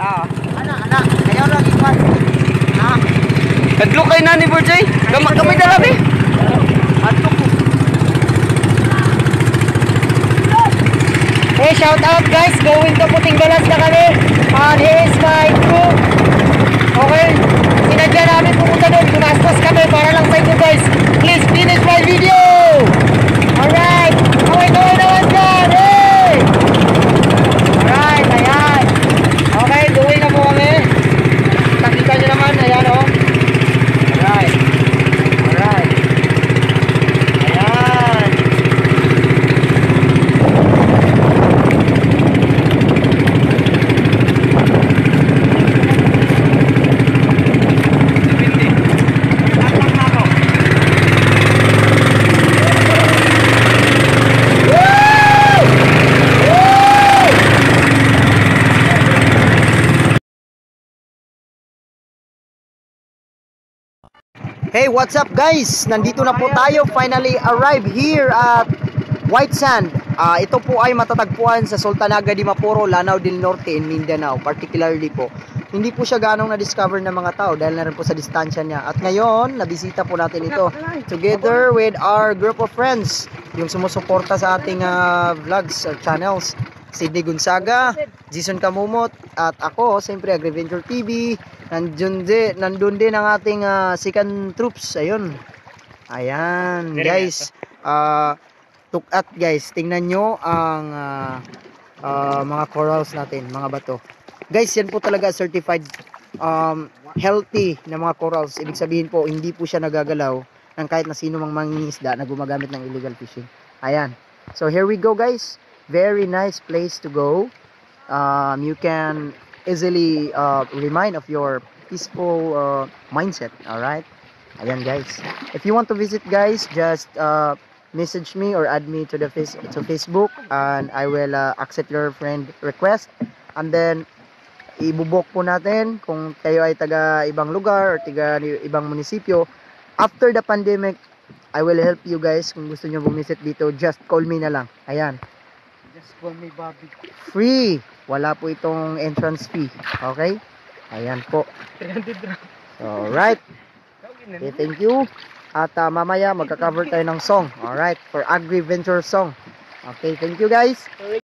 Oo. Anak. Ayaw lang ikwan. Ha? Kadlok kay nani Borjay. Gamay dalabi. Adlok ko. Hey, shout out guys, going to Puting Balas na kami. Here is my crew. Okay, sinadya namin pumunta doon. Gumastos kami para lang sa inyo guys. Please finish my video. Alright, kaway naman dyan. Hey! Alright, ayan. Okay, duwi na po kami. Nakita nyo naman, ayan o. Alright. Alright. Ayan. Hey, what's up guys? Nandito na po tayo, finally arrive here at White Sand. Ito po ay matatagpuan sa Sultanaga de Maporo, Lanao del Norte in Mindanao. Particularly po, hindi po siya ganong na-discover ng mga tao dahil na rin po sa distansya niya. At ngayon, nabisita po natin ito together with our group of friends, yung sumusuporta sa ating vlogs or channels. Sidney Gonzaga, Jason Kamumot, at ako, siyempre AgriVenture TV. Nandun din ang ating second troops. Ayun. Ayan, guys. Tukat guys, tingnan nyo ang mga corals natin, mga bato. Guys, yan po talaga certified healthy na mga corals. Ibig sabihin po, hindi po siya nagagalaw ng kahit na sino mang mangingisda na gumagamit ng illegal fishing. Ayan. So here we go guys. Very nice place to go. You can easily remind of your peaceful mindset. Alright. Ayan guys. If you want to visit guys, just message me or add me to the Facebook and I will accept your friend request. And then ibubok po natin kung kayo ay taga ibang lugar or taga ibang munisipyo. After the pandemic, I will help you guys. Kung gusto nyo bumisit dito, just call me na lang. Ayan. Just call me Bobby. Free. Wala po itong entrance fee. Okay? Ayan po. 300 lang. Alright. Okay, thank you. At mamaya magka-cover tayo ng song. Alright, for AgriVenture song. Okay, thank you guys.